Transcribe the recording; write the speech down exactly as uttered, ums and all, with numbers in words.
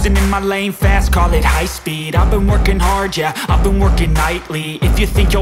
cruising in my lane fast, call it high speed. I've been working hard, yeah, I've been working nightly. If you think you'll